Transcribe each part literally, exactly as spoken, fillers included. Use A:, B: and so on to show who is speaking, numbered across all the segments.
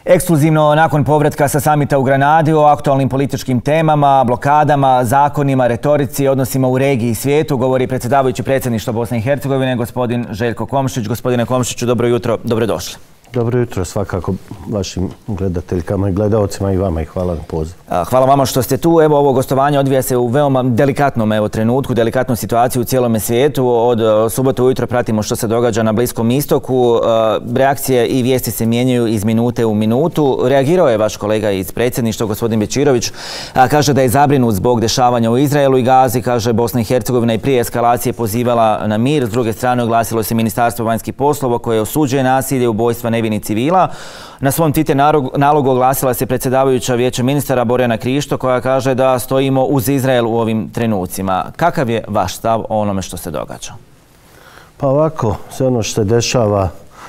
A: Ekskluzivno nakon povratka sa samita u Granadi o aktualnim političkim temama, blokadama, zakonima, retorici, odnosima u regiji i svijetu govori predsjedavajući predsjedništva Bosne i Hercegovine, gospodin Željko Komšić. Gospodine Komšiću, dobro jutro, dobrodošli.
B: Dobro jutro svakako vašim gledateljkama i gledalcima i vama i hvala na pozivu.
A: Hvala vama što ste tu. Evo, ovo gostovanje odvija se u veoma delikatnom evo, trenutku, delikatnu situaciju u cijelome svijetu. Od subote ujutro pratimo što se događa na Bliskom istoku. Reakcije i vijesti se mijenjaju iz minute u minutu. Reagirao je vaš kolega iz predsjedništva, gospodin Bečirović. Kaže da je zabrinut zbog dešavanja u Izraelu i Gazi. Kaže Bosna i Hercegovina i prije eskalacije pozivala na mir. S druge strane oglasilo se Ministarstvo vanjskih poslova koje osuđuje nasilje, ubojstva nevinih civila. Na svom Twitter nalogu oglasila se predsjedavajuća Vijeća ministara Borjana Krišto koja kaže da stojimo uz Izrael u ovim trenucima. Kakav je vaš stav o onome što se događa?
B: Pa ovako, sve ono što se dešava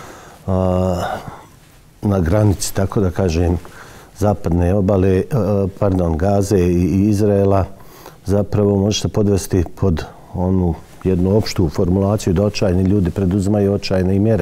B: a, na granici, tako da kažem, zapadne obale, a, pardon, Gaze i, i Izraela, zapravo možete podvesti pod onu jednu opštu formulaciju da očajni ljudi preduzimaju očajne mjere.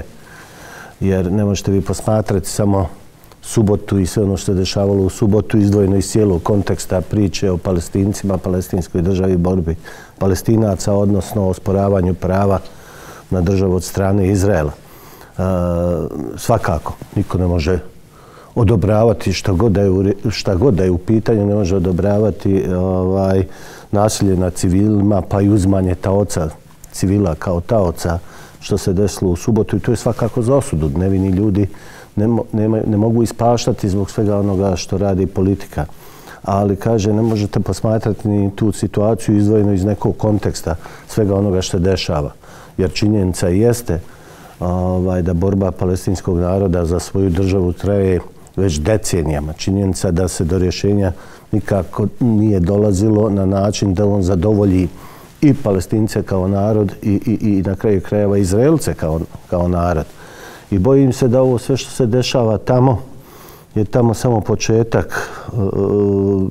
B: Jer ne možete vi posmatrati samo subotu i sve ono što se dešavalo u subotu izdvojeno iz cijelog konteksta priče o Palestincima, palestinskoj državi, borbi Palestinaca, odnosno o osporavanju prava na državu od strane Izraela. E, svakako, niko ne može odobravati šta god da je u, šta god da je u pitanju, ne može odobravati ovaj, nasilje nad civilima, pa i uzmanje taoca, civila kao taoca, što se desilo u subotu i to je svakako za osudu. Nevini ljudi ne, ne, ne mogu ispaštati zbog svega onoga što radi politika. Ali, kaže, ne možete posmatrati ni tu situaciju izdvojeno iz nekog konteksta svega onoga što dešava. Jer činjenica jeste ovaj, da borba palestinskog naroda za svoju državu traje već decenijama. Činjenica da se do rješenja nikako nije dolazilo na način da on zadovolji i Palestince kao narod i, i, i na kraju krajeva Izraelce kao, kao narod. I bojim se da ovo sve što se dešava tamo je tamo samo početak uh,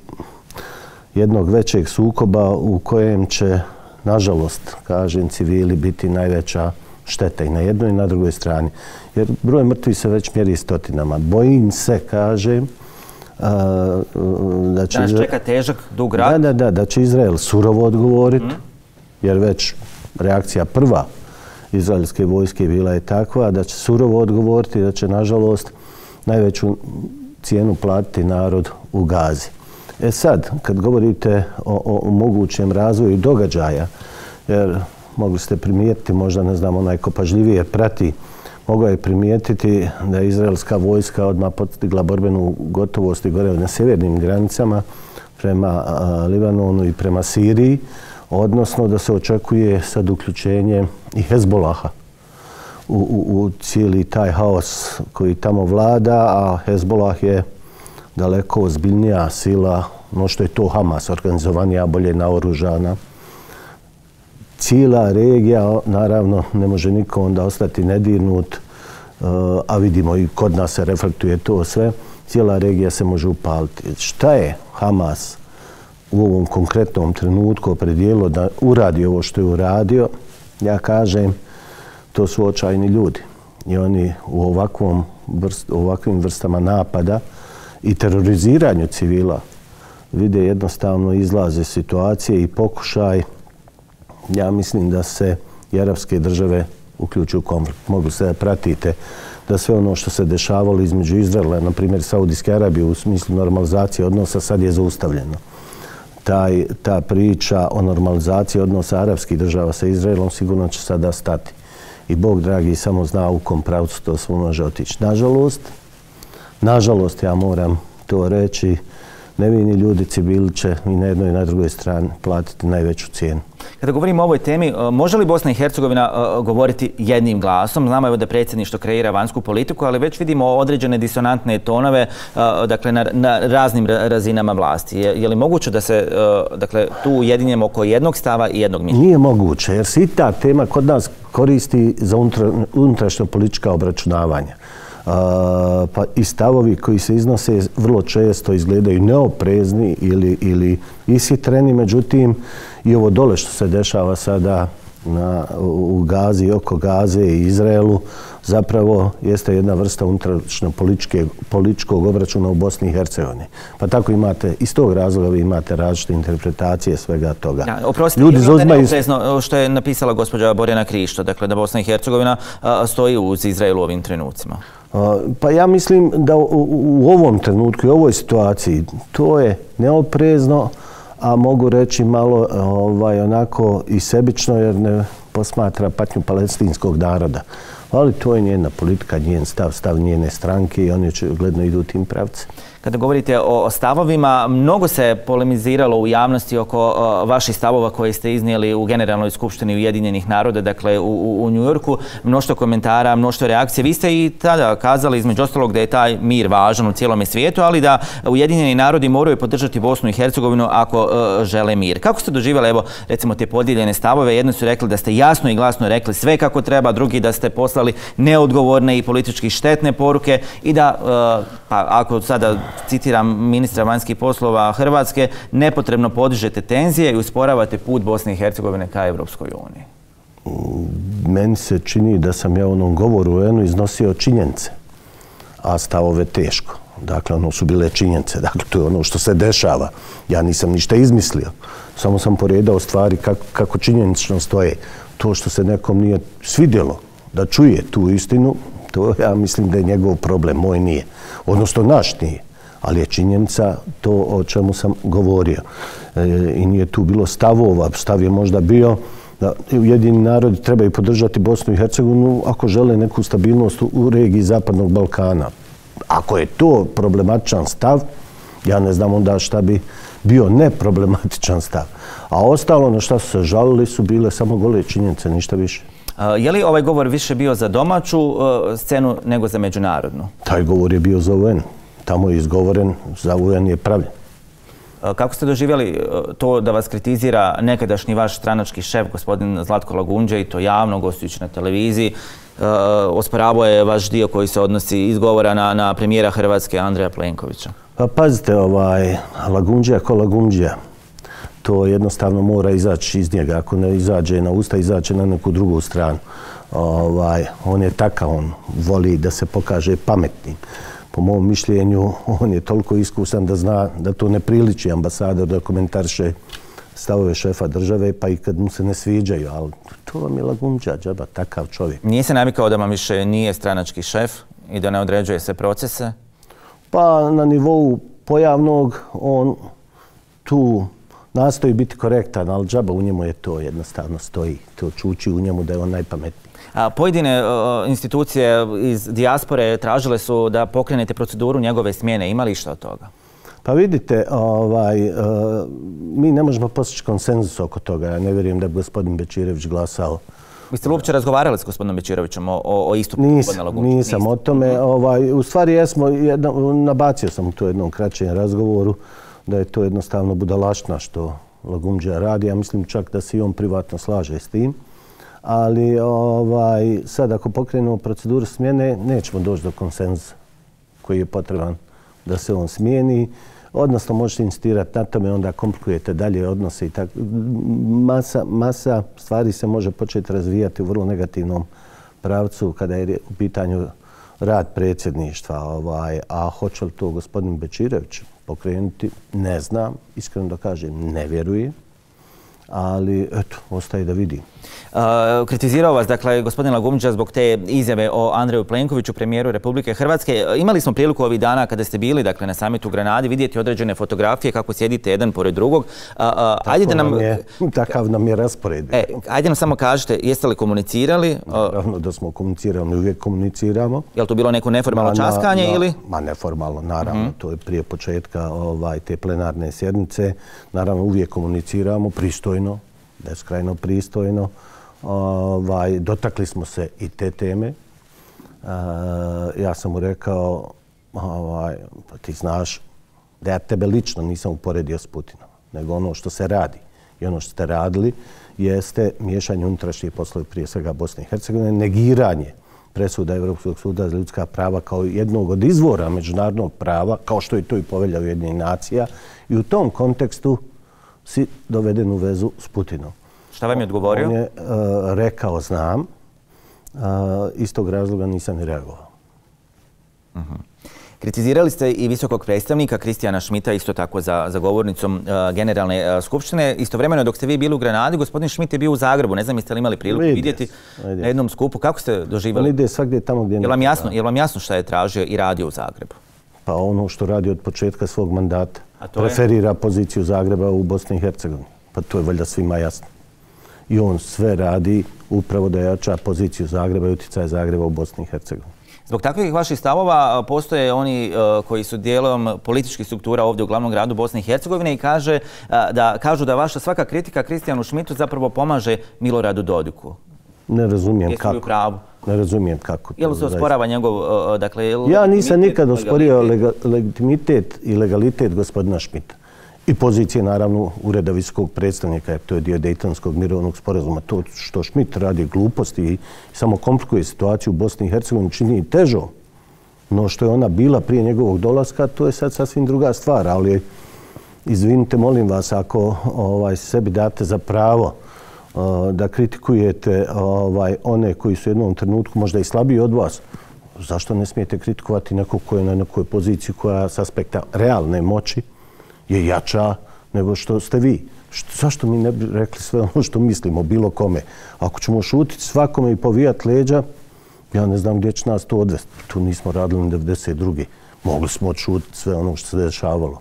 B: jednog većeg sukoba u kojem će, nažalost, kažem, civili biti najveća šteta i na jednoj i na drugoj strani. Jer broj mrtvih se već mjeri stotinama. Bojim se, kažem, uh, da će...
A: Danas čeka težak, dug rat.
B: Da, da, da, da će Izrael surovo odgovoriti. Mm. Jer već reakcija prva izraelske vojske bila je takva da će surovo odgovoriti, da će, nažalost, najveću cijenu platiti narod u Gazi. E sad, kad govorite o, o, o mogućem razvoju događaja, jer mogli ste primijetiti, možda ne znam, onaj ko pažljivije prati, mogao je primijetiti da je izraelska vojska odmah postigla borbenu gotovost i gore na sjevernim granicama prema a, Libanonu i prema Siriji, odnosno da se očekuje sad uključenje i Hezbolaha u, u, u cijeli taj haos koji tamo vlada, a Hezbolah je daleko ozbiljnija sila no što je to Hamas, organizovanija, bolje naoružana. Cijela regija, naravno, ne može niko onda ostati nedirnut, a vidimo i kod nas se reflektuje to sve, cijela regija se može upaliti. Šta je Hamas u ovom konkretnom trenutku opredijelo da uradi ovo što je uradio, ja kažem, to su očajni ljudi. I oni u ovakvom vrst, ovakvim vrstama napada i teroriziranju civila vide jednostavno izlaze situacije i pokušaj, ja mislim da se i arapske države uključuju u konflikt. Mogu se da pratite da sve ono što se dešavalo između Izraela, na primjer Saudijske Arabije u smislu normalizacije odnosa, sad je zaustavljeno. Taj, ta priča o normalizaciji odnosa arapskih država sa Izraelom sigurno će sada stati. I Bog dragi samo zna u kom pravcu to sve može otići. Nažalost, nažalost ja moram to reći, nevini ljudi, civili će i na jednoj i na drugoj strani platiti najveću cijenu.
A: Kada govorimo o ovoj temi, može li Bosna i Hercegovina govoriti jednim glasom? Znamo evo da predsjedništvo kreira vanjsku politiku, ali već vidimo određene disonantne tonove dakle, na, na raznim razinama vlasti. Je, je li moguće da se dakle, tu ujedinjemo oko jednog stava i jednog mišljenja?
B: Nije moguće, jer se i ta tema kod nas koristi za unutrašnjo politička obračunavanja. Uh, pa i stavovi koji se iznose vrlo često izgledaju neoprezni ili, ili ishitreni, međutim i ovo dole što se dešava sada na, u Gazi i oko Gaze i Izraelu zapravo jeste jedna vrsta unutrašnjo političkog obračuna u Bosni i Hercegovini. Pa tako imate, iz tog razloga vi imate različite interpretacije svega toga.
A: Ja, oprostite, ljudi zauzmaju što je napisala gospođa Borjana Krišto, dakle da Bosna i Hercegovina a, stoji uz Izrael u ovim trenucima.
B: A, pa ja mislim da u, u ovom trenutku i u ovoj situaciji to je neoprezno, a mogu reći malo ovaj, onako i sebično jer ne posmatra patnju palestinskog naroda. Ali to je njena politika, njen stav, stav njene stranke i oni očigledno idu tim pravcem.
A: Kada govorite o stavovima, mnogo se polemiziralo u javnosti oko vaših stavova koje ste iznijeli u Generalnoj skupštini Ujedinjenih naroda, dakle u, u New Yorku. Mnoštvo komentara, mnoštvo reakcije. Vi ste i tada kazali između ostalog da je taj mir važan u cijelome svijetu, ali da Ujedinjeni narodi moraju podržati Bosnu i Hercegovinu ako uh, žele mir. Kako ste doživjeli, evo, recimo, te podijeljene stavove? Jedni su rekli da ste jasno i glasno rekli sve kako treba, drugi da ste poslali neodgovorne i politički štetne poruke i da, uh, pa ako sada citiram ministra vanjskih poslova Hrvatske, nepotrebno podižete tenzije i usporavate put Bosne i Hercegovine ka Evropskoj uniji.
B: Meni se čini da sam ja u onom govoru u U N U iznosio činjenice, a stavove teško. Dakle, ono su bile činjenice. Dakle, to je ono što se dešava. Ja nisam ništa izmislio. Samo sam poredao stvari kako, kako činjenično stoje. To što se nekom nije svidjelo da čuje tu istinu, to ja mislim da je njegov problem, moj nije. Odnosno, naš nije. Ali je činjenica to o čemu sam govorio. E, I nije tu bilo stavova. Stav je možda bio da Ujedinjeni narodi trebaju podržati Bosnu i Hercegovinu ako žele neku stabilnost u regiji Zapadnog Balkana. Ako je to problematičan stav, ja ne znam onda šta bi bio neproblematičan stav. A ostalo na šta su se žalili su bile samo gole činjenice, ništa više.
A: Je li ovaj govor više bio za domaću scenu nego za međunarodnu?
B: Taj govor je bio za U N. Tamo je izgovoren, za U N je pravljen.
A: Kako ste doživjeli to da vas kritizira nekadašnji vaš stranački šef, gospodin Zlatko Lagundžija, i to javno, gostujući na televiziji? Osporavao je vaš dio koji se odnosi izgovora na, na premijera Hrvatske Andreja Plenkovića.
B: Pa pazite, ovaj, Lagundžija ko Lagundžija. To jednostavno mora izaći iz njega. Ako ne izađe na usta, izađe na neku drugu stranu. Ovaj, on je takav, on voli da se pokaže pametnim. Po mom mišljenju, on je toliko iskusan da zna da to ne priliči ambasador da komentariše stavove šefa države, pa i kad mu se ne sviđaju. Ali to vam je Lagundžija, džaba, takav čovjek.
A: Nije se navikao da vam više nije stranački šef i da ne određuje sve procese?
B: Pa na nivou pojavnog on tu nastoji biti korektan, ali džaba u njemu je to jednostavno stoji. To čuči u njemu da je on najpametniji.
A: A pojedine uh, institucije iz dijaspore tražile su da pokrenete proceduru njegove smjene. Ima li što od toga?
B: Pa vidite, ovaj, uh, mi ne možemo postići konsenzus oko toga. Ja ne vjerujem da bi gospodin Bečirević glasao.
A: Vi ste li uopće razgovarali s gospodinom Bečirevićem o, o istupu gospodina Lagundžije?
B: Nisam, nisam o tome. Ovaj, u stvari jesmo, jedno, nabacio sam u to jednom kraćem razgovoru da je to jednostavno budalaština što Lagundžija radi. Ja mislim čak da se i on privatno slaže s tim. Ali ovaj, sad ako pokrenemo proceduru smjene, nećemo doći do konsenzusa koji je potreban da se on smijeni. Odnosno možete insistirati na tome, onda komplikujete dalje odnose i tako. Masa, masa stvari se može početi razvijati u vrlo negativnom pravcu kada je u pitanju rad predsjedništva. Ovaj, a hoće li to gospodin Bečirević pokrenuti? Ne znam. Iskreno da kažem, ne vjerujem. Ali, eto, ostaje da vidim.
A: Uh, kritizirao vas, dakle, gospodin Lagundžija zbog te izjave o Andreju Plenkoviću, premijeru Republike Hrvatske. Imali smo priliku ovih dana kada ste bili, dakle, na samitu u Granadi, vidjeti određene fotografije kako sjedite jedan pored drugog. Uh, uh, ajde da nam...
B: nam je, takav nam je raspored.
A: E, ajde nam samo kažete, jeste li komunicirali?
B: Naravno da smo komunicirali, mi uvijek komuniciramo.
A: Je li to bilo neko neformalno
B: na,
A: časkanje
B: na,
A: ili?
B: Ma neformalno, naravno.
A: Uh-huh.
B: To je prije početka ovaj, te plenarne sjednice. Naravno, uvijek komuniciramo pristojno, beskrajno pristojno. Ovaj, dotakli smo se i te teme. E, ja sam mu rekao, ovaj, pa ti znaš da ja tebe lično nisam uporedio s Putinom, nego ono što se radi i ono što ste radili jeste miješanje unutrašnjih poslova, prije svega Bosne i Hercegovine, negiranje presuda Evropskog suda za ljudska prava kao jednog od izvora međunarodnog prava, kao što je to i Povelja Ujedinjenih nacija, i u tom kontekstu si doveden u vezu s Putinom.
A: Šta vam je odgovorio?
B: On je rekao znam. Iz tog razloga nisam ni reagovao.
A: Kritizirali ste i visokog predstavnika Kristijana Schmidta isto tako za, za govornicom uh, Generalne uh, skupštine. Istovremeno dok ste vi bili u Granadi, gospodin Schmidt je bio u Zagrebu. Ne znam jeste li imali priliku Vidim. vidjeti Vidim. na jednom skupu. Kako ste doživjeli?
B: On ide svakdje tamo gdje...
A: Je vam jasno, je vam jasno šta je tražio i radio u Zagrebu?
B: Pa ono što radi od početka svog mandata. Preferira je? poziciju Zagreba u Bosni i Hercegovini. Pa to je valjda svima jasno. I on sve radi upravo da jača poziciju Zagreba i utjecaj Zagreba u Bosni i Hercegovini.
A: Zbog takvih vaših stavova postoje oni uh, koji su dijelom političkih struktura ovdje u glavnom gradu Bosne i Hercegovine i kaže, uh, da, kažu da vaša svaka kritika Kristijanu Schmidtu zapravo pomaže Miloradu Dodiku.
B: Ne razumijem
A: Jesu
B: kako.
A: li u pravu?
B: Ne razumijem kako.
A: Je li se osporava njegov... Uh, dakle, je
B: ja nisam nikad osporio lega, legitimitet i legalitet gospodina Schmidta. I pozicije, naravno, ureda visokog predstavnika, jer to je dio Dejtonskog mirovnog sporazuma. To što Schmidt radi gluposti i samo komplikuje situaciju u Bosni i Hercegovini, čini i težom. No što je ona bila prije njegovog dolaska, to je sad sasvim druga stvar. Ali, izvinite, molim vas, ako ovaj, sebi date za pravo uh, da kritikujete ovaj, one koji su u jednom trenutku možda i slabiji od vas, zašto ne smijete kritikovati nekog ko je na nekoj poziciji koja s aspekta realne moći je jača nego što ste vi. Što, zašto mi ne bi rekli sve ono što mislimo bilo kome? Ako ćemo šutiti svakome i povijati leđa, ja ne znam gdje će nas to odvesti. Tu nismo radili na devedeset druge Mogli smo odšutiti sve ono što se dešavalo.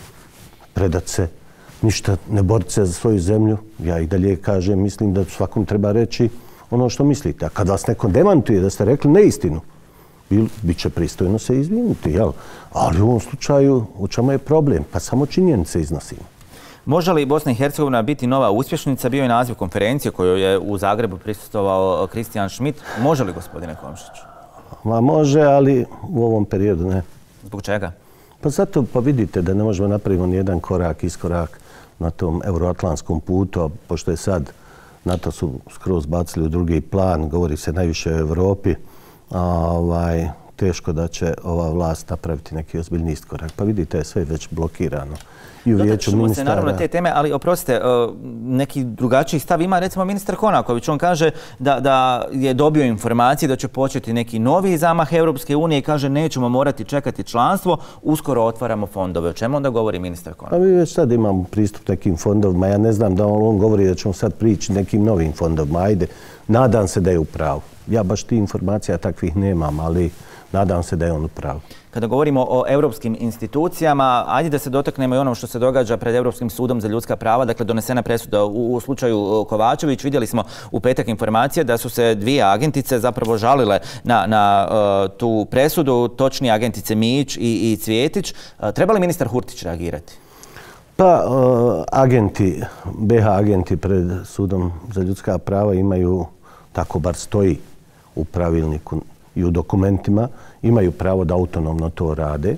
B: Predat se, ništa, ne boriti se za svoju zemlju. Ja i dalje kažem, mislim da svakom treba reći ono što mislite. A kad vas neko demantuje da ste rekli neistinu, bit će pristojno se izvinuti, jel? Ali u ovom slučaju u čemu je problem? Pa samo činjenice iznosimo.
A: Može li Bosna i Hercegovina biti nova uspješnica? Bio je naziv konferencije koju je u Zagrebu prisustvovao Kristijan Schmidt. Može li, gospodine Komšić?
B: Ma može, ali u ovom periodu ne.
A: Zbog čega?
B: Pa zato pa vidite da ne možemo napraviti nijedan korak, iskorak na tom euroatlantskom putu, a pošto je sad NATO su skroz bacili u drugi plan, govori se najviše o Evropi, a ovaj, teško da će ova vlast napraviti neki ozbiljni iskorak. Pa vidite, sve je već blokirano. I u vijeću ministara...
A: se naravno te teme, ali oprostite, neki drugačiji stav ima recimo ministar Konaković. On kaže da, da je dobio informacije da će početi neki novi zamah Europske unije i kaže nećemo morati čekati članstvo, uskoro otvaramo fondove. O čemu onda govori ministar Konaković?
B: A mi već sad imamo pristup nekim fondovima. Ja ne znam da on, on govori da ćemo sad prići nekim novim fondovima. Ajde, nadam se da je u pravu. Ja baš ti informacija takvih nemam, ali nadam se da je on u pravu.
A: Kada govorimo o europskim institucijama, ajde da se dotaknemo i onom što se događa pred Europskim sudom za ljudska prava. Dakle, donesena presuda u, u slučaju Kovačević. Vidjeli smo u petak informacije da su se dvije agentice zapravo žalile na, na uh, tu presudu, točnije agentice Mijić i, i Cvjetić. Uh, treba li ministar Hurtić reagirati?
B: Pa, uh, agenti, B H agenti pred sudom za ljudska prava imaju, tako bar stoji u pravilniku i u dokumentima, imaju pravo da autonomno to rade.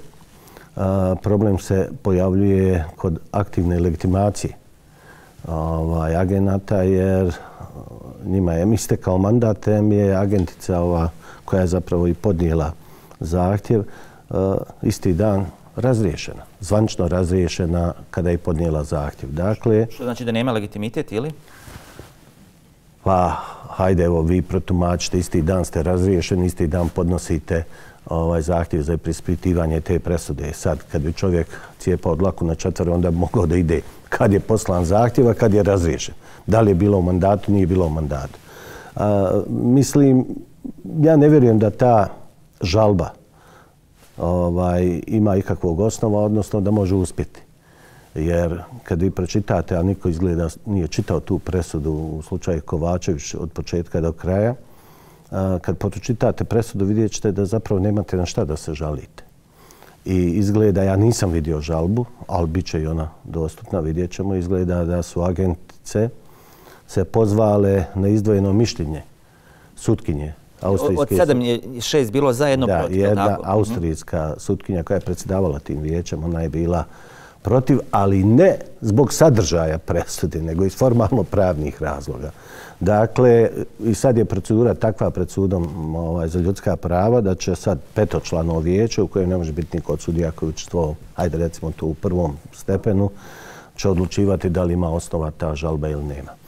B: A, problem se pojavljuje kod aktivne legitimacije ovaj, agenata, jer njima je istekao mandat, em je agentica ova, koja je zapravo i podnijela zahtjev, a, isti dan razriješena. Zvanično razriješena kada je podnijela zahtjev. Dakle,
A: što znači da nema legitimitet ili?
B: Pa, hajde, evo, vi protumačite, isti dan ste razriješeni, isti dan podnosite ovaj, zahtjev za preispitivanje te presude. Sad, kad bi čovjek cijepao dlaku na četvero, onda bi mogao da ide kad je poslan zahtjev, a kad je razriješen. Da li je bilo u mandatu, nije bilo u mandatu. A, mislim, ja ne vjerujem da ta žalba ovaj, ima ikakvog osnova, odnosno da može uspjeti. Jer kad vi pročitate, a niko izgleda nije čitao tu presudu u slučaju Kovačević od početka do kraja, kad pročitate presudu vidjet ćete da zapravo nemate na šta da se žalite. I izgleda, ja nisam vidio žalbu, ali bit će i ona dostupna, vidjet ćemo, izgleda da su agentice se pozvale na izdvojeno mišljenje sutkinje.
A: Od sedam je šest bilo za jedno protiv.
B: Da, jedna austrijska sutkinja koja je predsjedavala tim vijećem, ona je bila protiv, ali ne zbog sadržaja presude, nego iz formalno pravnih razloga. Dakle, i sad je procedura takva pred sudom ovaj, za ljudska prava da će sad petočlano vijeće u kojem ne može biti niko od sudija koji učestvovao, ajde recimo tu u prvom stepenu, će odlučivati da li ima osnova ta žalba ili nema.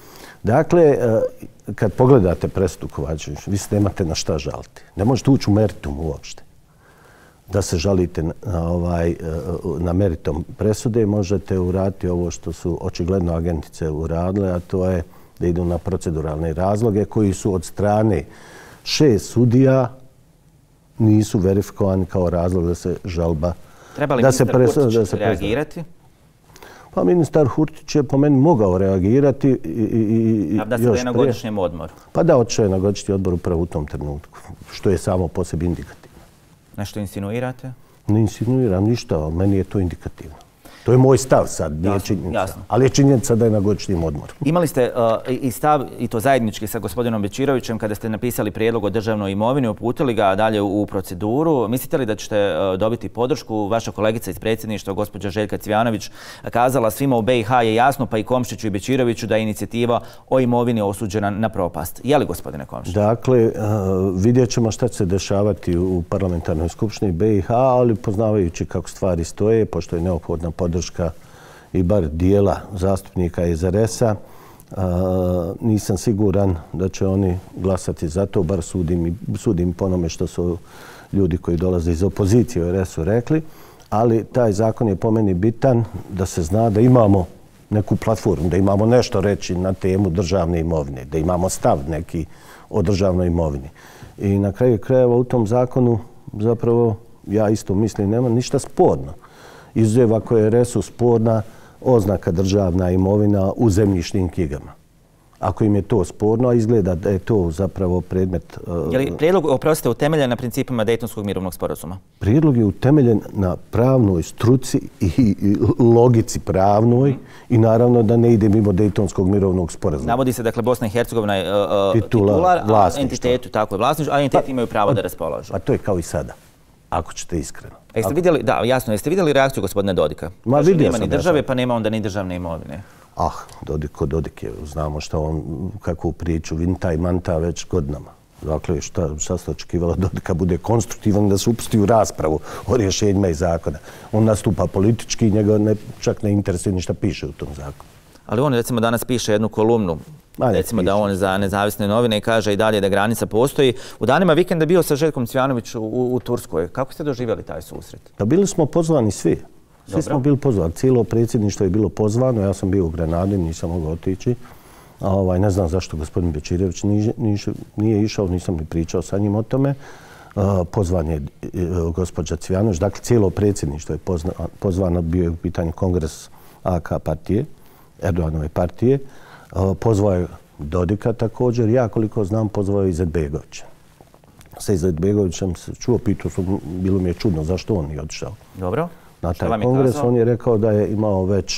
B: Dakle, kad pogledate presudu Kovačević, vi se nemate na šta žaliti. Ne možete ući u meritum uopšte. Da se žalite na, ovaj, na meritum presude, možete uraditi ovo što su očigledno agentice uradile, a to je da idu na proceduralne razloge koji su od strane šest sudija nisu verifikovani kao razlog da se žalba...
A: Treba li ministar Hurtić reagirati?
B: Pa ministar Hurtić je po meni mogao reagirati i, i,
A: da se da je na godišnjem odmoru.
B: Pa da, otišao je na godišnji odmor upravo u tom trenutku, što je samo po sebi indikativno.
A: Nešto insinuirate? Ne
B: insinuiram ništa, ali meni je to indikativno. To je moj stav sad, nije činjenica. Ali je činjenica da je na godišnjem odmoru.
A: Imali ste i stav, i to zajednički sa gospodinom Bečirovićem, kada ste napisali prijedlog o državnoj imovini, uputili ga dalje u proceduru. Mislite li da ćete dobiti podršku? Vaša kolegica iz predsjedništva, gospođa Željka Cvijanović, kazala svima u B i H je jasno, pa i Komšiću i Bečiroviću, da je inicijativa o imovini osuđena na propast. Je li, gospodine Komšić?
B: Dakle, vidjet ćemo šta će se dešavati u parlamentarnoj skupštini B i H, ali poznavajući kako stvari stoje, pošto je neophodna podrška i bar dijela zastupnika iz R S-a, nisam siguran da će oni glasati za to, bar sudim, sudim po onome što su ljudi koji dolaze iz opozicije u R S-u rekli, ali taj zakon je po meni bitan da se zna da imamo neku platformu, da imamo nešto reći na temu državne imovine, da imamo stav neki o državnoj imovini. I na kraju krajeva u tom zakonu zapravo ja isto mislim nema ništa sporno. Izuzev ako je R S-u sporna oznaka državna imovina u zemljišnim knjigama. Ako im je to sporno, a izgleda da je to zapravo predmet...
A: Je li prijedlog, oprostite, utemeljen na principima Dejtonskog mirovnog sporazuma?
B: Prijedlog je utemeljen na pravnoj struci i logici pravnoj i naravno da ne ide mimo Dejtonskog mirovnog sporazuma.
A: Navodi se, dakle, Bosna i Hercegovina je titular, a entitetu, tako je, vlasništvo, a entiteti imaju pravo da raspolažu.
B: A to je kao i sada, ako ćete iskreno.
A: A jeste vidjeli, da, jasno, jeste vidjeli reakciju gospodina Dodika?
B: Ma vidio sam.
A: Nema ni države, pa nema onda ni državne imovine.
B: Ah, Dodik ko Dodik je, znamo što on, kakvu priču, vinta i manta već godinama. Dakle, šta, šta ste očekivala Dodika bude konstruktivan da se upusti u raspravu o rješenjima i zakona. On nastupa politički i njega ne, čak ne interesuje ništa piše u tom zakonu.
A: Ali on, recimo, danas piše jednu kolumnu, recimo da on za nezavisne novine i kaže i dalje da granica postoji. U danima vikenda bio sa Željkom Cvijanović u, u Turskoj. Kako ste doživjeli taj susret?
B: Pa bili smo pozvani svi. Svi Dobro. smo bili pozvani. Cijelo predsjedništvo je bilo pozvano. Ja sam bio u Grenadi, nisam mogao otići. A ovaj, ne znam zašto gospodin Bečirović nije, nije, nije išao, nisam ni pričao sa njim o tome. A, pozvan je gospođa Cvijanović. Dakle, cijelo predsjedništvo je pozna, pozvano. Bio je u pitanju kongres A K partije, Erdoganove partije. A, pozvao je Dodika također. Ja, koliko znam, pozvao je Izetbegovića. Sa Izetbegovićem se čuo, pitao sam, bilo mi je čudno zašto on nije otišao.
A: Dobro.
B: Na taj kongres on je rekao da je imao već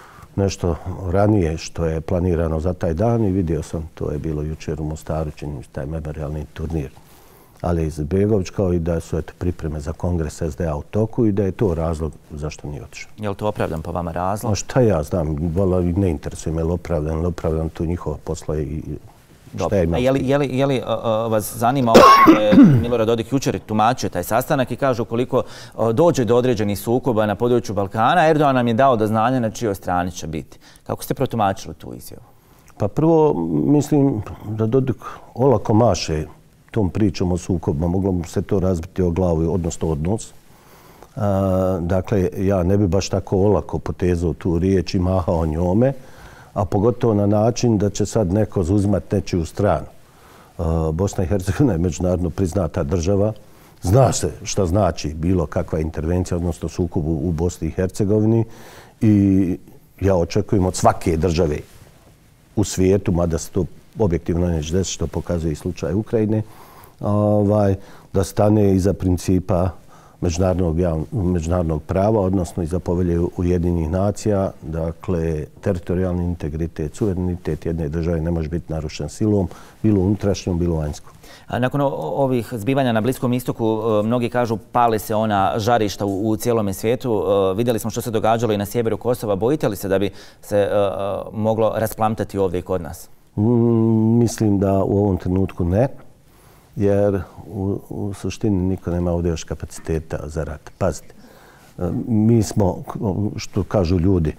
B: nešto ranije što je planirano za taj dan i vidio sam, to je bilo jučer u Mostaru, čini mi se taj memorialni turnir. Ali Izetbegović kao i da su eto, pripreme za kongres S D A u toku i da je to razlog zašto nije otišao.
A: Je li to opravdan po vama razlog?
B: A šta ja znam, ne interesuje me li opravdan ili opravdan, to njihova posla i
A: Dobro. A je li, je li, je li uh, vas zanima ovo je Milorad Dodik jučer tumačio taj sastanak i kaže ukoliko uh, dođe do određenih sukoba na području Balkana, Erdogan nam je dao do znanja na čijoj strani će biti. Kako ste protumačili tu izjavu?
B: Pa prvo mislim da Dodik olako maše tom pričom o sukobima. Moglo mu se to razbiti o glavu, odnosno odnos. Uh, dakle, ja ne bi baš tako olako potezao tu riječ i mahao njome, a pogotovo na način da će sad neko zauzimati nečiju stranu. Bosna i Hercegovina je međunarodno priznata država. Zna se šta znači bilo kakva intervencija, odnosno sukob u Bosni i Hercegovini i ja očekujem od svake države u svijetu, mada se to objektivno neće desiti, što pokazuje i slučaj Ukrajine, da stane iza principa Međunarodnog, međunarodnog prava, odnosno iza povelje Ujedinjenih nacija. Dakle, teritorijalni integritet, suverenitet jedne države ne može biti narušen silom, bilo unutrašnjom, bilo vanjskom.
A: Nakon ovih zbivanja na Bliskom istoku, mnogi kažu pale se ona žarišta u, u cijelome svijetu. Vidjeli smo što se događalo i na sjeveru Kosova. Bojite li se da bi se uh, moglo rasplamtati ovdje i kod nas?
B: Mm, mislim da u ovom trenutku ne. Jer u, u suštini niko nema ovdje još kapaciteta za rat. Pazite, mi smo, što kažu ljudi,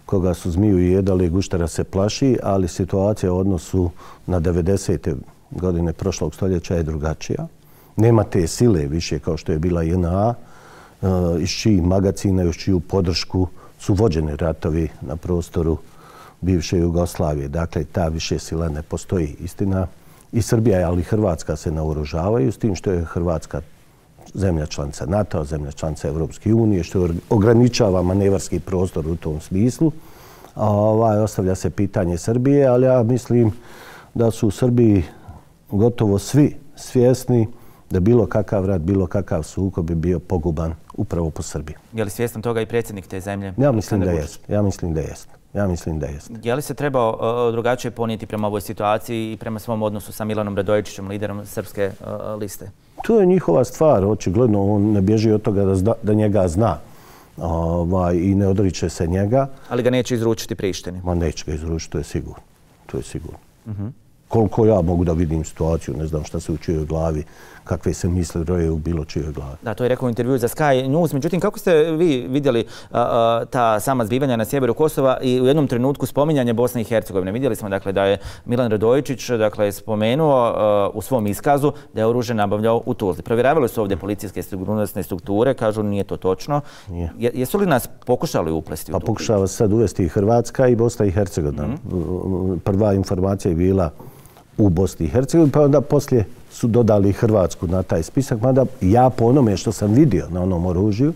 B: koga su zmiju jedali, guštera se plaši, ali situacija u odnosu na devedesete godine prošlog stoljeća je drugačija. Nema te sile više kao što je bila J N A, iz čijih magacina, iz čiju podršku su vođeni ratovi na prostoru bivše Jugoslavije. Dakle, ta više sila ne postoji. Istina, i Srbija, ali i Hrvatska se naoružavaju, s tim što je Hrvatska zemlja članica NATO, zemlja članica Evropske unije, što ograničava manevarski prostor u tom smislu. Ovaj, ostavlja se pitanje Srbije, ali ja mislim da su u Srbiji gotovo svi svjesni da bilo kakav rat, bilo kakav sukob bi bio poguban upravo po Srbiji.
A: Je li svjestan toga i predsjednik te zemlje?
B: Ja mislim da jest. Ja mislim da jest. Ja mislim da jest.
A: Je li se trebao drugačije ponijeti prema ovoj situaciji i prema svom odnosu sa Milanom Radojičićem, liderom Srpske liste?
B: To je njihova stvar. Očigledno on ne bježi od toga da, zna, da njega zna ovaj, i ne odriče se njega.
A: Ali ga neće izručiti Prištini?
B: Ma neće ga izručiti, to je sigurno. To je sigurno.
A: Uh-huh.
B: Koliko ja mogu da vidim situaciju, ne znam šta se u čijoj glavi, kakve se misle roje u bilo čijoj glavi.
A: Da, to je rekao u intervju za Sky News. Međutim, kako ste vi vidjeli a, a, ta sama zbivanja na sjeveru Kosova i u jednom trenutku spominjanje Bosne i Hercegovine? Vidjeli smo dakle, da je Milan Radojičić dakle, spomenuo a, u svom iskazu da je oružje nabavljao u Tuzli. Provjeravali su ovdje policijske sigurnosne strukture, kažu nije to točno.
B: Nije.
A: Jesu li nas pokušali uplesti
B: pa
A: u tu?
B: Pa pokušava sad uvesti i Hrvatska i Bosna i Hercegovina. Mm-hmm. Prva informacija je bila u Bosni i Hercegovini, pa onda poslije su dodali Hrvatsku na taj spisak, mada ja po onome što sam vidio na onom oružju,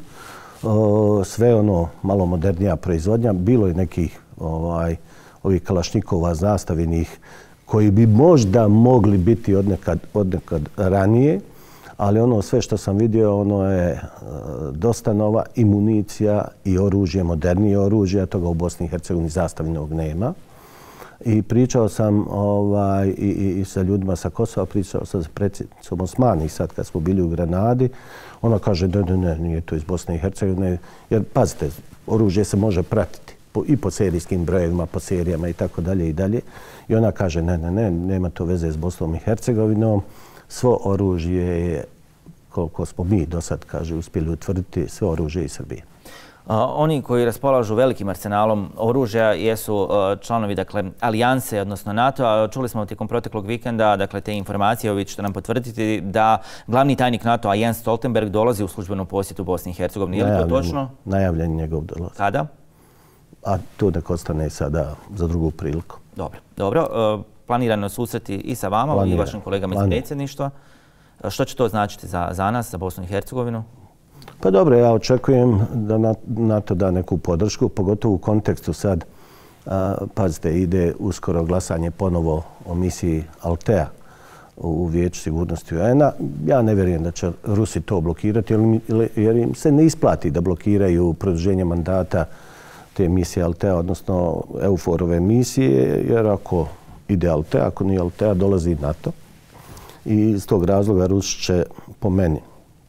B: sve ono malo modernija proizvodnja, bilo je nekih ovaj, ovih kalašnikova zastavenih koji bi možda mogli biti odnekad, odnekad ranije, ali ono sve što sam vidio, ono je dosta nova i municija i oružje, modernije oružje, a toga u Bosni i Hercegovini zastavinog nema. I pričao sam ovaj, i, i, i sa ljudima sa Kosova, pričao sam sa predsjednicom Osmani sad kad smo bili u Granadi. Ona kaže da ne, ne, nije to iz Bosne i Hercegovine. Jer pazite, oružje se može pratiti po, i po serijskim brojevima, po serijama i tako dalje i dalje. I ona kaže ne, ne, ne, nema to veze s Bosnom i Hercegovinom. Svo oružje je, koliko smo mi do sad, kaže, uspjeli utvrditi, sve oružje iz Srbije.
A: Oni koji raspolažu velikim arsenalom oružja jesu članovi dakle, alijanse, odnosno NATO. Čuli smo tijekom proteklog vikenda dakle, te informacije, vi ćete nam potvrditi da glavni tajnik NATO-a Jens Stoltenberg dolazi u službenu posjetu Bosni i Hercegovini. Je li to točno?
B: Najavljen njegov dolaz.
A: Kada?
B: A to nek ostane sada za drugu priliku.
A: Dobro. Dobro. Planirano susreti i sa vama Planira. i vašim kolegama iz predsjedništva. Što će to značiti za, za nas, za Bosnu i Hercegovinu?
B: Pa dobro, ja očekujem da NATO da neku podršku, pogotovo u kontekstu sad, a, pazite, ide uskoro glasanje ponovo o misiji Altea u Vijeću sigurnosti U N A. Ja ne vjerujem da će Rusi to blokirati, jer im se ne isplati da blokiraju produženje mandata te misije Altea, odnosno EUFOR-ove misije, jer ako ide Altea, ako nije Altea, dolazi NATO. I iz tog razloga Rusi će, po meni,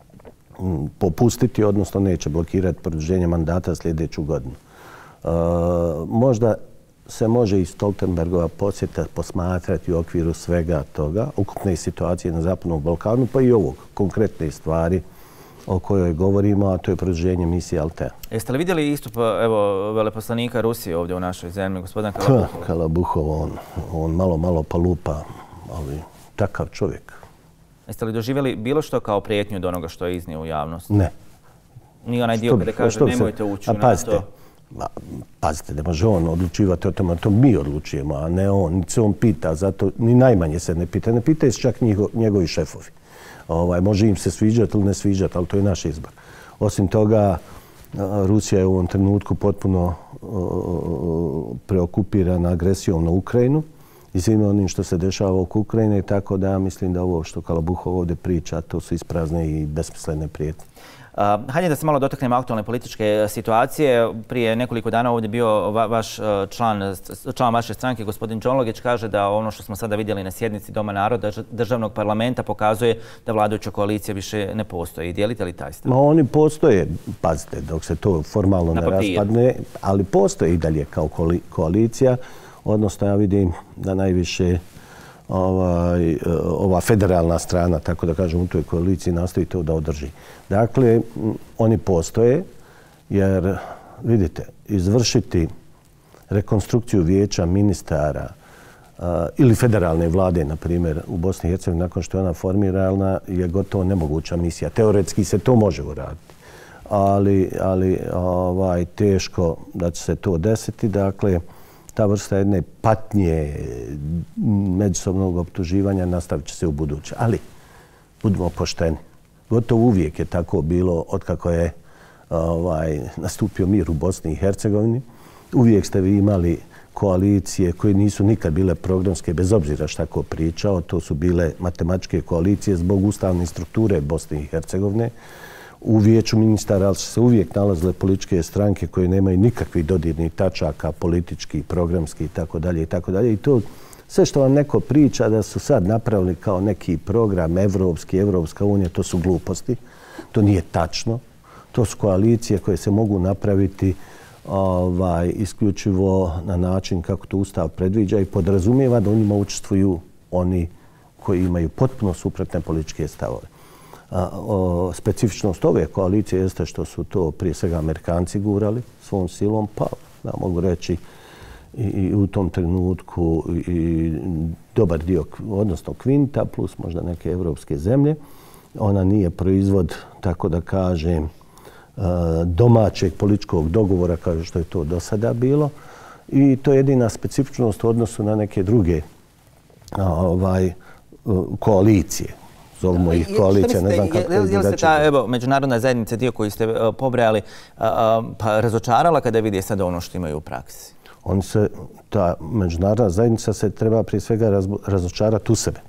B: popustiti, odnosno neće blokirati produženje mandata sljedeću godinu. E, možda se može i Stoltenbergova posjeta posmatrati u okviru svega toga, ukupne situacije na Zapadnom Balkanu, pa i ovog konkretne stvari o kojoj govorimo, a to je produženje misije Altea.
A: Jeste li vidjeli istup evo, veleposlanika Rusije ovdje u našoj zemlji, gospodina Kalabuhova?
B: Kalabuhov, on, on malo, malo palupa, ali takav čovjek.
A: Jeste li doživjeli bilo što kao prijetnju od onoga što je iznio u javnost?
B: Ne.
A: Nije onaj dio kada kaže nemojte ući u NATO?
B: Pazite, ne može on odlučivati o tome, to mi odlučujemo, a ne on. Niti se on pita, zato ni najmanje se ne pita. Ne pitaju se čak njiho, njegovi šefovi. Ovaj, može im se sviđati ili ne sviđati, ali to je naš izbor. Osim toga, Rusija je u ovom trenutku potpuno uh, preokupirana agresijom na Ukrajinu i svime onim što se dešava oko Ukrajine, tako da ja mislim da ovo što Kalabuhov ovdje priča, to su isprazne i besmislene prijetnje.
A: Uh, hajde da se malo dotaknemo aktualne političke situacije. Prije nekoliko dana ovdje bio va, vaš član, član vaše stranke, gospodin Đonlogić, kaže da ono što smo sada vidjeli na sjednici Doma naroda državnog parlamenta pokazuje da vladajuća koalicija više ne postoji. Dijelite li taj stav?
B: Ma oni postoje, pazite, dok se to formalno ne raspadne, ali postoje i dalje kao koalicija. Odnosno, ja vidim da najviše ovaj, ova federalna strana, tako da kažem, u toj koaliciji nastoji to da održi. Dakle, oni postoje, jer, vidite, izvršiti rekonstrukciju vijeća ministara ili federalne vlade, na primjer, u Bosni i Hercegovini, nakon što je ona formirana, je gotovo nemoguća misija. Teoretski se to može uraditi, ali, ali ovaj, teško da će se to desiti. Dakle, ta vrsta jedne patnje, međusobnog optuživanja nastavit će se u buduće. Ali, budimo pošteni. Gotovo uvijek je tako bilo otkako je ovaj, nastupio mir u Bosni i Hercegovini. Uvijek ste vi imali koalicije koje nisu nikad bile programske, bez obzira šta ko pričao. To su bile matematičke koalicije zbog ustavne strukture Bosne i Hercegovine. U vijeću ministara su se uvijek nalazile političke stranke koje nemaju nikakvih dodirnih tačaka, politički, programski itd. itd. I to sve što vam neko priča da su sad napravili kao neki program evropski, Evropska unija, to su gluposti. To nije tačno. To su koalicije koje se mogu napraviti ovaj, isključivo na način kako to Ustav predviđa i podrazumijeva da u njima učestvuju oni koji imaju potpuno suprotne političke stavove. A, o, specifičnost ove koalicije jeste što su to prije svega Amerikanci gurali svom silom, pa da mogu reći i, i u tom trenutku i dobar dio, odnosno Kvinta, plus možda neke evropske zemlje. Ona nije proizvod, tako da kažem, domaćeg političkog dogovora kao što je to do sada bilo. I to je jedina specifičnost u odnosu na neke druge ovaj, koalicije. Zovimo ih koalicija, ne znam kako je
A: drugačije. Je li se ta evo, međunarodna zajednica, dio koji ste uh, pobrajali, uh, pa razočarala kada vidi sad ono što imaju u praksi?
B: On se, ta međunarodna zajednica se treba prije svega raz, razočarati u sebe.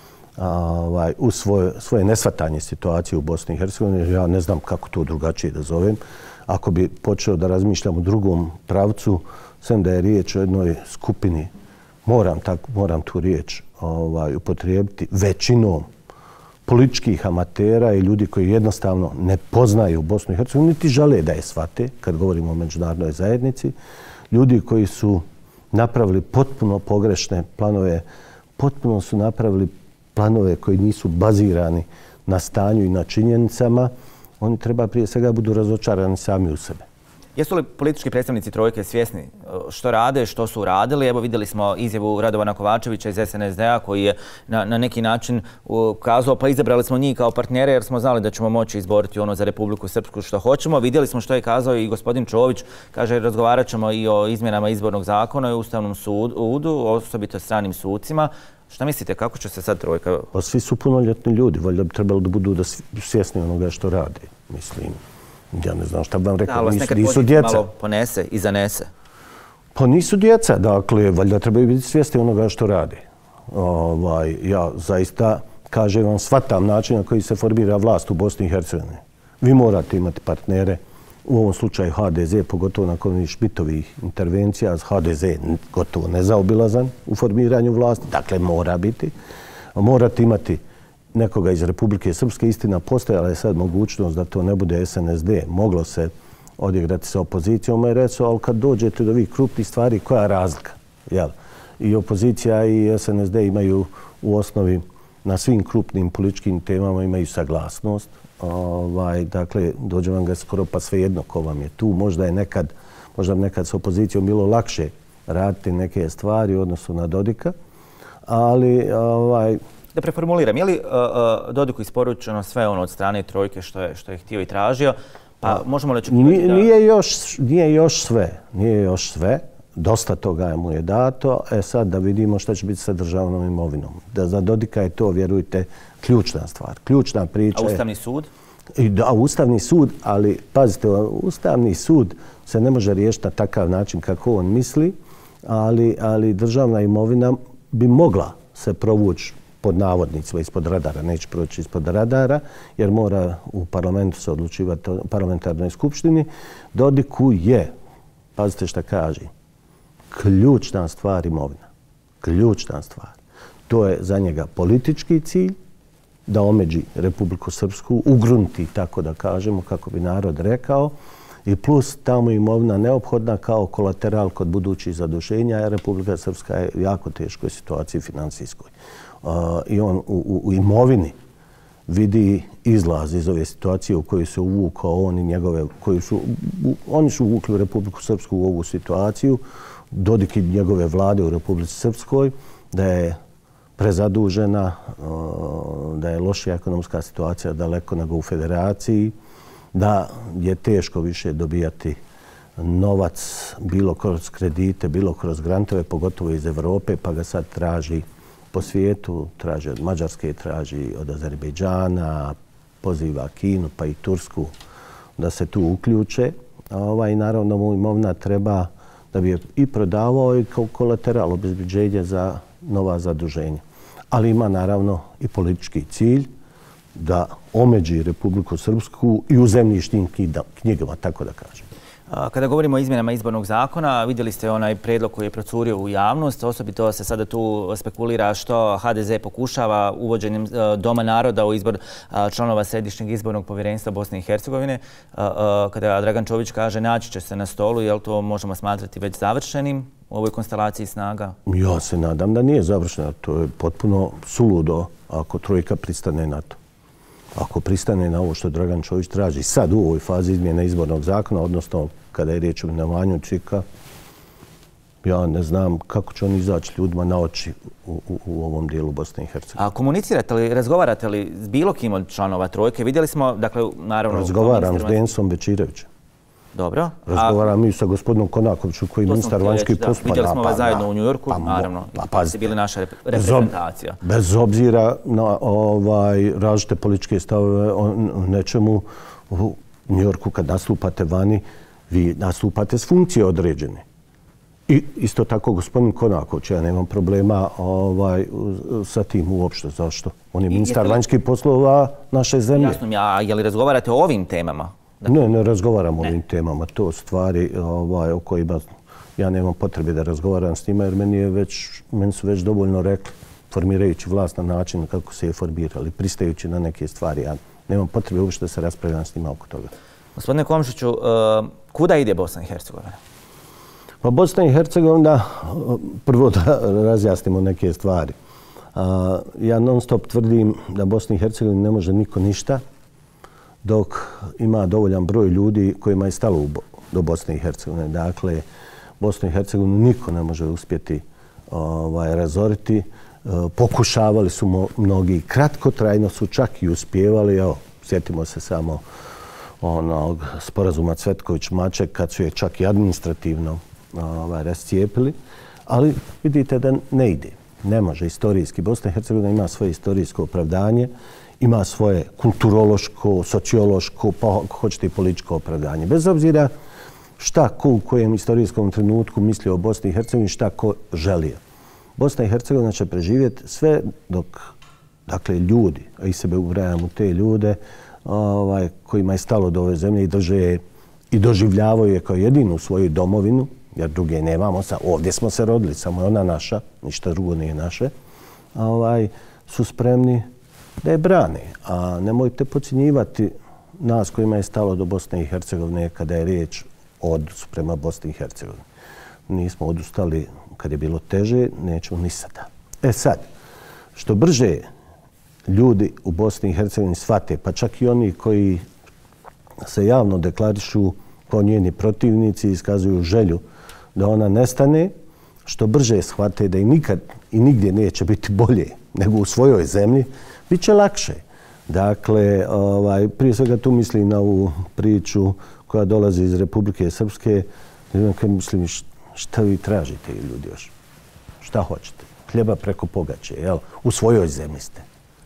B: Ovaj, u svoje, svoje nesvatanje situacije u Bosni i Hercegovini. Ja ne znam kako to drugačije da zovem. Ako bi počeo da razmišljam u drugom pravcu, sem da je riječ o jednoj skupini, moram, tak, moram tu riječ ovaj, upotrijebiti, većinom političkih amatera i ljudi koji jednostavno ne poznaju Bosnu i Hercegovinu, niti žele da je shvate, kad govorimo o međunarodnoj zajednici. Ljudi koji su napravili potpuno pogrešne planove, potpuno su napravili planove koji nisu bazirani na stanju i na činjenicama, oni treba prije svega budu razočarani sami u sebe.
A: Jesu li politički predstavnici Trojke svjesni što rade, što su radili? Evo vidjeli smo izjavu Radovana Kovačevića iz S N S D-a koji je na, na neki način ukazao, pa izabrali smo njih kao partnere jer smo znali da ćemo moći izboriti ono za Republiku Srpsku što hoćemo. Vidjeli smo što je kazao i gospodin Čović, kaže razgovarat ćemo i o izmjenama izbornog zakona i o Ustavnom sudu, osobito stranim sucima. Šta mislite, kako će se sad Trojka...
B: Pa svi su punoljetni ljudi, valjda bi trebalo da budu da svjesni onoga što rade, mislim. Ja ne znam šta bi vam rekao,
A: da,
B: nisu, nisu djeca.
A: Malo ponese i zanese.
B: Pa nisu djeca, dakle, valjda trebaju biti svjesni onoga što rade. Ovaj, ja zaista, kažem vam, shvatam način na koji se formira vlast u Bosni i Hercegovini. Vi morate imati partnere, u ovom slučaju H D Z, pogotovo nakon onih Šmitovih intervencija, H D Z gotovo nezaobilazan u formiranju vlasti, dakle mora biti. Morate imati nekoga iz Republike Srpske, istina postojala je sad mogućnost da to ne bude S N S D, moglo se odigrati sa opozicijom, i recimo, ali kad dođete do ovih krupnih stvari, koja je razlika? Jel? I opozicija i S N S D imaju u osnovi na svim krupnim političkim temama imaju saglasnost. Ovaj, dakle, dođe vam ga skoro pa svejedno ko vam je tu. Možda je nekad, možda nekad s opozicijom bilo lakše raditi neke stvari u odnosu na Dodika, ali ovaj,
A: da preformuliram, je li uh, Dodiku isporučeno sve ono od strane Trojke što je, što je htio i tražio? Pa možemo li očekivati da...
B: Nije još, nije još sve. Nije još sve. Dosta toga mu je dato. E sad da vidimo šta će biti sa državnom imovinom. Da za Dodika je to, vjerujte, ključna stvar. Ključna priča je...
A: A Ustavni sud?
B: I da, Ustavni sud, ali pazite, Ustavni sud se ne može riješiti na takav način kako on misli, ali, ali državna imovina bi mogla se provući pod navodnicima ispod radara, neće proći ispod radara, jer mora u parlamentu se odlučivati o parlamentarnoj skupštini. Dodiku je, pazite šta kaže, ključna stvar imovina. Ključna stvar. To je za njega politički cilj, da omeđi Republiku Srpsku, ugrunti, tako da kažemo, kako bi narod rekao, i plus tamo imovina neophodna kao kolateral kod budućih zaduženja, jer Republika Srpska je u jako teškoj situaciji financijskoj. Uh, I on u, u, u imovini vidi izlaz iz ove situacije u kojoj se uvukao on i njegove, koji su, oni su uvukli Republiku Srpsku u ovu situaciju, Dodik i njegove vlade u Republici Srpskoj, da je prezadužena, da je lošija ekonomska situacija daleko nego u federaciji, da je teško više dobijati novac bilo kroz kredite, bilo kroz grantove, pogotovo iz Evrope, pa ga sad traži po svijetu, traži od Mađarske, traži od Azerbejdžana, poziva Kinu pa i Tursku da se tu uključe. I naravno mu imovina treba da bi je i prodavao i kao kolateral obezbeđenja za nova zaduženja. Ali ima naravno i politički cilj da omeđi Republiku Srpsku i u zemljišnim knjigama, tako da kažem.
A: Kada govorimo o izmjenama izbornog zakona, vidjeli ste onaj predlog koji je procurio u javnost. Osobito se sada tu spekulira što ha de ze pokušava uvođenjem Doma naroda u izbor članova Središnjeg izbornog povjerenstva Bosne i Hercegovine. Kada Dragan Čović kaže naći će se na stolu, je li to možemo smatrati već završenim u ovoj konstelaciji snaga?
B: Ja se nadam da nije završeno. To je potpuno suludo ako trojka pristane na to. Ako pristane na ovo što Dragan Čović traži sad u ovoj fazi izmjene izbornog zakona, odnosno kada je riječ o imenovanju Čika, ja ne znam kako će on izaći ljudima na oči u, u, u ovom dijelu Bosne i Hercegovine.
A: A komunicirate li, razgovarate li s bilo kim od članova trojke? Vidjeli smo, dakle, naravno...
B: Razgovaram s Densom Bečirevićem.
A: Dobro.
B: Razgovaram i sa gospodinom Konakoviću koji je ministar vanjskih poslova.
A: Vidjeli smo vas zajedno u Njujorku, naravno. Pa ste bili naša reprezentacija.
B: Bez obzira na različite političke stavove o nečemu, u Njujorku kad nastupate vani, vi nastupate s funkcije određene. I isto tako gospodin Konaković, ja nemam problema sa tim uopšte. Zašto? On je ministar vanjskih poslova naše zemlje.
A: Jasno mi, a je li razgovarate o ovim temama?
B: Ne, ne razgovaram o ovim temama. To stvari o kojima ja nemam potrebe da razgovaram s njima, jer meni su već dovoljno rekli, formirajući vlast na način kako se je formirali, pristajući na neke stvari. Ja nemam potrebe uopšte da se raspravljam s njima oko toga. Gospodine
A: Komšiću, kuda ide Bosna i Hercegovina?
B: Pa Bosna i Hercegovina, prvo da razjasnimo neke stvari. Ja non stop tvrdim da Bosna i Hercegovina ne može niko ništa, dok ima dovoljan broj ljudi kojima je stalo do Bosne i Hercegovine. Dakle, Bosnu i Hercegovinu niko ne može uspjeti razoriti. Pokušavali su mnogi, kratkotrajno su čak i uspjevali. Evo, sjetimo se samo onog sporazuma Cvetković-Maček kad su je čak i administrativno rascijepili. Ali vidite da ne ide. Ne može istorijski. Bosna i Hercegovina ima svoje istorijsko opravdanje, ima svoje kulturološko, sociološko, pa ako hoćete i političko opravdanje. Bez obzira šta ko u kojem istorijskom trenutku misli o Bosni i Hercegovini, šta ko želio. Bosna i Hercegovina će preživjeti sve dok, dakle, ljudi, a i sebe ubrajam u te ljude, ovaj, kojima je stalo do ove zemlje i drže i doživljavaju je kao jedinu svoju domovinu, jer druge nemamo. Ovdje smo se rodili, samo je ona naša, ništa drugo nije naše, ovaj, su spremni da je brane. A nemojte podcjenjivati nas kojima je stalo do Bosne i Hercegovine kada je riječ o odnosu prema Bosni i Hercegovini. Nismo odustali kad je bilo teže, nećemo ni sada. E sad, što brže ljudi u Bosni i Hercegovini shvate, pa čak i oni koji se javno deklarišu kao njeni protivnici i iskazuju želju da ona nestane, što brže shvate da i nikad i nigdje neće biti bolje nego u svojoj zemlji, bit će lakše. Dakle, ovaj, prije svega tu mislim na ovu priču koja dolazi iz Republike Srpske. Mislim, šta vi tražite ljudi još? Šta hoćete? Hljeba preko pogače, jel? U svojoj zemlji ste.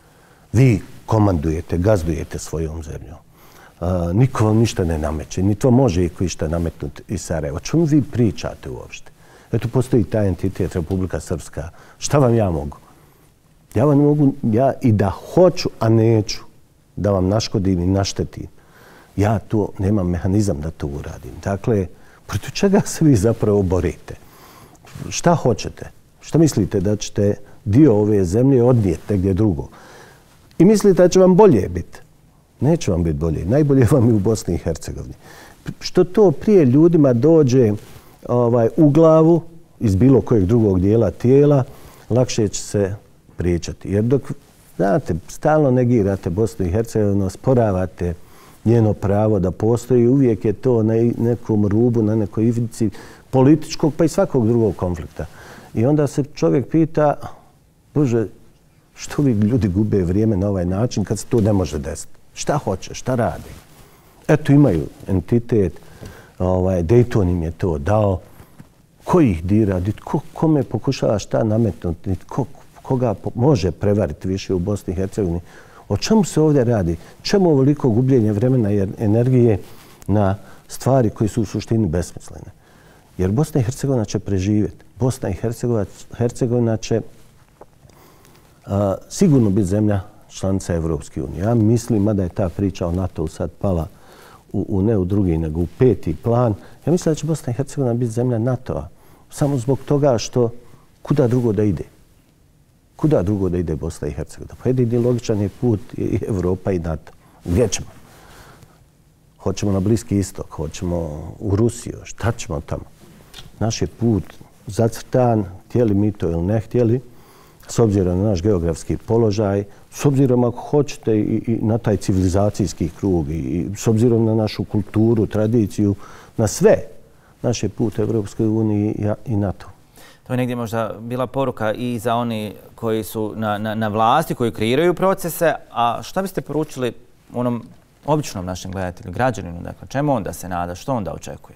B: Vi komandujete, gazdujete svojom zemljom. A, niko vam ništa ne nameće, ni to može iko išta nametnuti iz Sarajeva. O čemu vi pričate uopšte? Eto, postoji taj entitet Republika Srpska. Šta vam ja mogu? Ja vam mogu, ja i da hoću, a neću da vam naškodim i naštetim. Ja to nemam mehanizam da to uradim. Dakle, protiv čega se vi zapravo borite? Šta hoćete? Šta mislite da ćete dio ove zemlje odnijeti negdje drugo? I mislite da će vam bolje biti? Neće vam biti bolje. Najbolje vam je u Bosni i Hercegovini. Što to prije ljudima dođe ovaj, u glavu iz bilo kojeg drugog dijela tijela, lakše će se pričati. Jer dok Znate, stalno negirate Bosnu i Hercegovinu, sporavate njeno pravo da postoji. Uvijek je to na nekom rubu, na nekoj ivici političkog pa i svakog drugog konflikta. I onda se čovjek pita, Bože, što vi ljudi gube vrijeme na ovaj način kad se to ne može desiti? Šta hoće, šta radi? Eto, imaju entitet, ovaj, Dayton im je to dao. Ko ih dira? Ko, kome pokušava šta nametnuti? Ko, koga može prevariti više u Bosni i Hercegovini? O čemu se ovdje radi? Čemu ovoliko gubljenje vremena i energije na stvari koje su u suštini besmislene? Jer Bosna i Hercegovina će preživjeti. Bosna i Hercegovina će a, sigurno biti zemlja članica Evropske unije. Ja mislim, mada je ta priča o NATO-u sad pala u, u ne u drugi, nego u peti plan, ja mislim da će Bosna i Hercegovina biti zemlja NATO-a. Samo zbog toga što kuda drugo da ide? Kuda drugo da ide Bosna i Hercegovina? Pa jedini logičan je put i Evropa i NATO. Gdje ćemo? Hoćemo na Bliski istok, hoćemo u Rusiju, šta ćemo tamo? Naš je put zacrtan, htjeli mi to ili ne htjeli, s obzirom na naš geografski položaj, s obzirom ako hoćete i, i na taj civilizacijski krug, i, i s obzirom na našu kulturu, tradiciju, na sve, naš je put Evropskoj uniji i NATO.
A: To je negdje možda bila poruka i za oni koji su na, na, na vlasti, koji kreiraju procese, a šta biste poručili onom običnom našem gledatelju, građaninu, dakle, čemu onda se nada, što onda očekuje?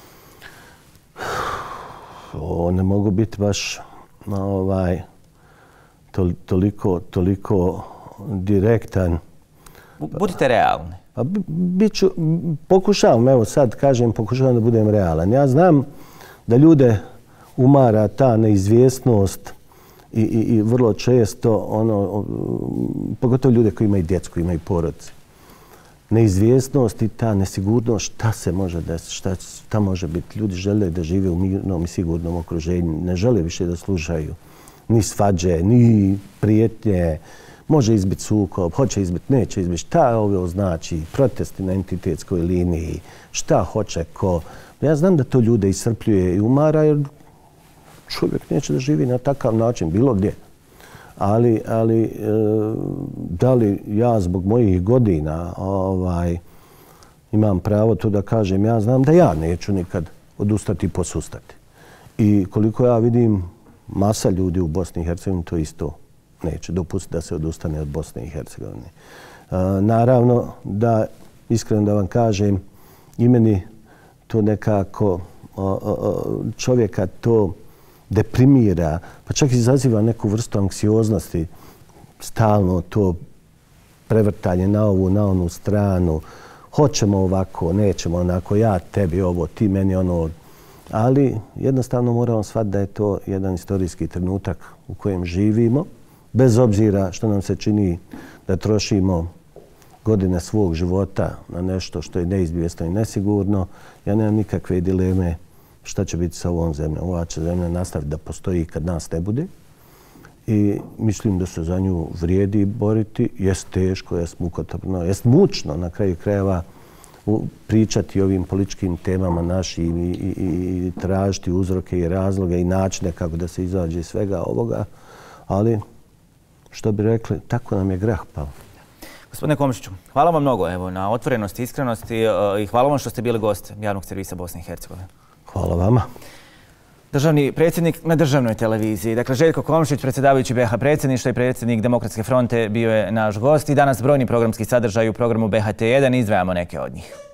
B: O, ne mogu biti baš ovaj, to, toliko, toliko direktan.
A: Budite realni.
B: Pa, bit ću, pokušavam, evo sad kažem, pokušavam da budem realan. Ja znam da ljude umara ta neizvjesnost i, i, i vrlo često, ono, pogotovo ljude koji imaju djecu, koji imaju porodice. Neizvjesnost i ta nesigurnost, šta se može desiti, šta, šta može biti. Ljudi žele da žive u mirnom i sigurnom okruženju, ne žele više da slušaju ni svađe, ni prijetnje. Može izbiti sukob, hoće izbiti, neće izbiti. Šta ovo znači? Protesti na entitetskoj liniji, šta hoće ko. Ja znam da to ljude iscrpljuje i umara jer čovjek neće da živi na takav način, bilo gdje. Ali, ali e, da li ja zbog mojih godina ovaj, imam pravo to da kažem, ja znam da ja neću nikad odustati i posustati. I koliko ja vidim, masa ljudi u Bosni i Hercegovini to isto neće dopustiti da se odustane od Bosne i Hercegovine. E, naravno da, iskreno da vam kažem, i meni to nekako o, o, čovjeka to deprimira, pa čak izaziva neku vrstu anksioznosti, stalno to prevrtanje na ovu, na onu stranu. Hoćemo ovako, nećemo onako, ja tebi ovo, ti meni ono. Ali jednostavno moramo shvatiti da je to jedan istorijski trenutak u kojem živimo, bez obzira što nam se čini da trošimo godine svog života na nešto što je neizvjesno i nesigurno. Ja nemam nikakve dileme šta će biti sa ovom zemljom. Ova će zemlja nastaviti da postoji kad nas ne bude. I mislim da se za nju vrijedi boriti. Jest teško, jest mukotrpno, jest mučno na kraju krajeva pričati o ovim političkim temama našim i, i, i tražiti uzroke i razloge i načine kako da se izađe iz svega ovoga. Ali, što bi rekli, tako nam je grah pao.
A: Gospodine Komšiću, hvala vam mnogo evo, na otvorenosti, iskrenosti i hvala vam što ste bili gost javnog servisa Bosne i Hercegovine.
B: Hvala vama.
A: Državni predsjednik na državnoj televiziji. Dakle, Željko Komšić, predsjedavajući B H predsjedništva i predsjednik Demokratske fronte, bio je naš gost i danas brojni programski sadržaj u programu B H T jedan, izdvajamo neke od njih.